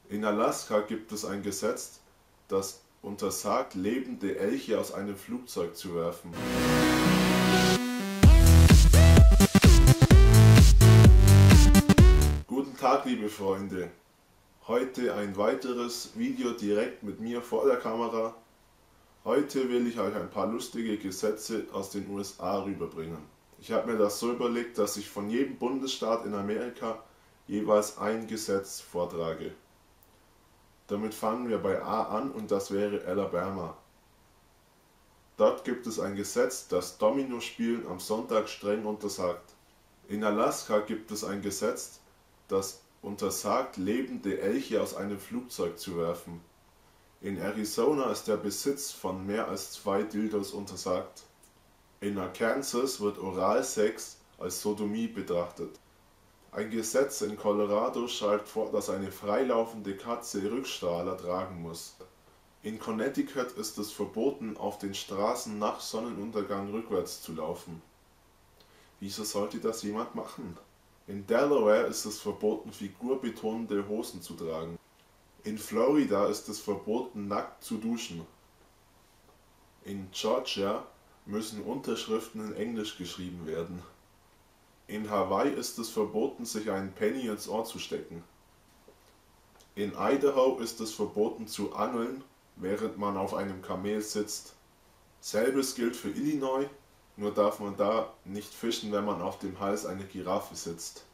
In Alaska gibt es ein Gesetz, das untersagt, lebende Elche aus einem Flugzeug zu werfen. Guten Tag, liebe Freunde. Heute ein weiteres Video direkt mit mir vor der Kamera. Heute will ich euch ein paar lustige Gesetze aus den USA rüberbringen. Ich habe mir das so überlegt, dass ich von jedem Bundesstaat in Amerika jeweils ein Gesetz vortrage. Damit fangen wir bei A an und das wäre Alabama. Dort gibt es ein Gesetz, das Dominospielen am Sonntag streng untersagt. In Alaska gibt es ein Gesetz, das untersagt, lebende Elche aus einem Flugzeug zu werfen. In Arizona ist der Besitz von mehr als 2 Dildos untersagt. In Arkansas wird Oralsex als Sodomie betrachtet. Ein Gesetz in Colorado schreibt vor, dass eine freilaufende Katze Rückstrahler tragen muss. In Connecticut ist es verboten, auf den Straßen nach Sonnenuntergang rückwärts zu laufen. Wieso sollte das jemand machen? In Delaware ist es verboten, figurbetonende Hosen zu tragen. In Florida ist es verboten, nackt zu duschen. In Georgia müssen Unterschriften in Englisch geschrieben werden. In Hawaii ist es verboten, sich einen Penny ins Ohr zu stecken. In Idaho ist es verboten zu angeln, während man auf einem Kamel sitzt. Selbes gilt für Illinois, nur darf man da nicht fischen, wenn man auf dem Hals einer Giraffe sitzt.